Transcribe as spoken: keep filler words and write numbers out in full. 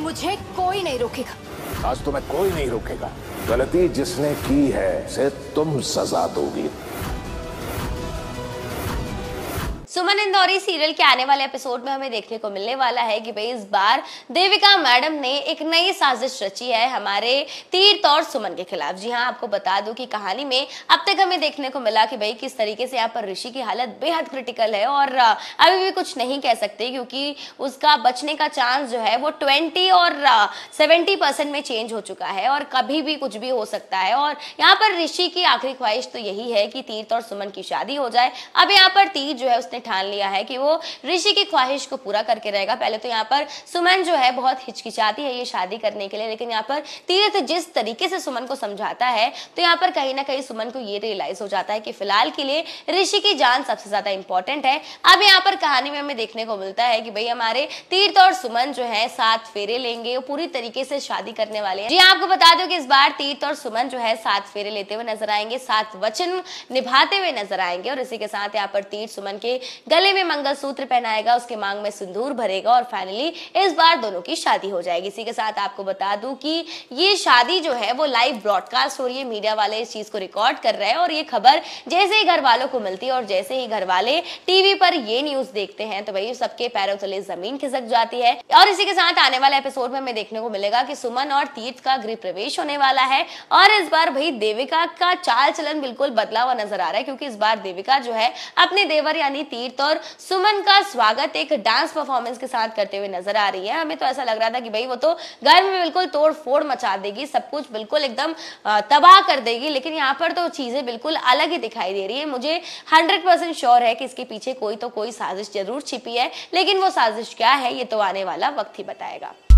मुझे कोई नहीं रोकेगा। आज तुम्हें कोई नहीं रोकेगा। गलती जिसने की है उसे तुम सजा दोगी। सुमन इंदौरी सीरियल के आने वाले एपिसोड में हमें देखने को मिलने वाला है कि भाई इस बार देविका मैडम ने एक नई साजिश रची है हमारे तीर्थ और सुमन के खिलाफ। जी हाँ, आपको बता दूं कि कहानी में अब तक हमें देखने को मिला कि भाई किस तरीके से यहाँ पर ऋषि की हालत बेहद क्रिटिकल है और अभी भी कुछ नहीं कह सकते क्योंकि उसका बचने का चांस जो है वो ट्वेंटी और सेवेंटी परसेंट में चेंज हो चुका है और कभी भी कुछ भी हो सकता है। और यहाँ पर ऋषि की आखिरी ख्वाहिश तो यही है कि तीर्थ और सुमन की शादी हो जाए। अब यहाँ पर तीर्थ जो है उसने ठान लिया है कि वो ऋषि की ख्वाहिश को पूरा करके रहेगा। पहले तो यहाँ पर सुमन जो है बहुत हिचकिचाती है ये शादी करने के लिए, लेकिन यहाँ पर तीर्थ जिस तरीके से सुमन को समझाता है तो यहाँ पर कहीं ना कहीं सुमन को ये रियलाइज हो जाता है कि फिलहाल के लिए ऋषि की जान सबसे ज्यादा इंपॉर्टेंट है। अब यहाँ पर कहानी में हमें देखने को मिलता है कि भाई हमारे तीर्थ और सुमन जो है सात फेरे लेंगे, वो पूरी तरीके से शादी करने वाले हैं। जी आपको बता दो कि इस बार तीर्थ और सुमन जो है सात फेरे लेते हुए नजर आएंगे, सात वचन निभाते हुए नजर आएंगे और इसी के साथ यहाँ पर तीर्थ सुमन के गले में मंगलसूत्र पहनाएगा, उसके मांग में सिंदूर भरेगा और फाइनली इस बार दोनों की शादी हो जाएगी। इसी के साथ आपको बता दूं कि ये शादी जो है वो लाइव ब्रॉडकास्ट हो रही है, मीडिया वाले इस चीज को रिकॉर्ड कर रहे हैं और ये खबर जैसे ही घर वालों को मिलती है और जैसे ही घर वाले टीवी पर ये न्यूज देखते हैं तो भाई सबके पैरों तले जमीन खिसक जाती है। और इसी के साथ आने वाले एपिसोड में हमें देखने को मिलेगा कि सुमन और तीर्थ का गृह प्रवेश होने वाला है और इस बार भाई देविका का चाल चलन बिल्कुल बदला हुआ नजर आ रहा है क्योंकि इस बार देविका जो है अपने देवर यानी तीर्थ और सुमन का स्वागत एक डांस परफॉर्मेंस के साथ करते हुए नजर आ रही है। हमें तो ऐसा लग रहा था कि भाई वो तो घर में बिल्कुल तोड़ फोड़ मचा देगी, सब कुछ बिल्कुल एकदम तबाह कर देगी, लेकिन यहाँ पर तो चीजें बिल्कुल अलग ही दिखाई दे रही है। मुझे हंड्रेड परसेंट श्योर है कि इसके पीछे कोई तो कोई साजिश जरूर छिपी है, लेकिन वो साजिश क्या है ये तो आने वाला वक्त ही बताएगा।